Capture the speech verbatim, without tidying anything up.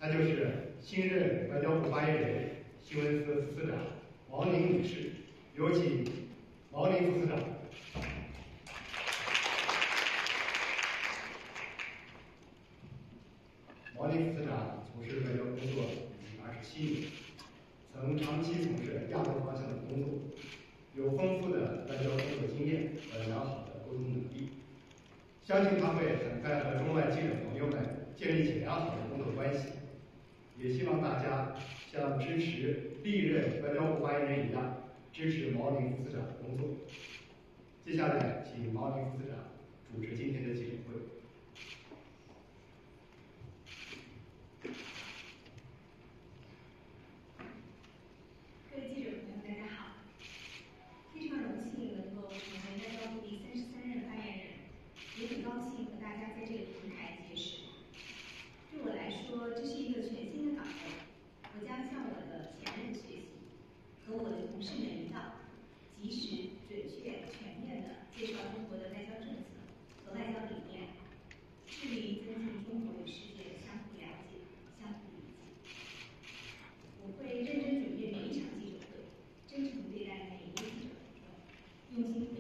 她就是新任外交部发言人、新闻司司长毛宁女士。有请毛宁副司长。毛宁副司长从事外交工作已经二十七年，曾长期从事亚洲方向的工作，有丰富的外交工作经验和良好的沟通能力。相信他会很快和中外记者朋友们建立起良好的工作关系。也希望大家像支持历任外交部发言人一样，支持毛宁副司长的工作。接下来，请毛宁副司长主持今天的记者会。 各位记者朋友，大家好！非常荣幸能够成为外交部第三十三任发言人，也很高兴和大家在这个平台结识。对我来说，这是一个全新的岗位，我将向我的前任学习，和我的同事们一样，及时、准确、全面地介绍中国的外交政策和外交理念，致力于增进中国与世界的相互了解、相互理解。我会认真准备每一场记者会，真诚对待每一位记者朋友，用心回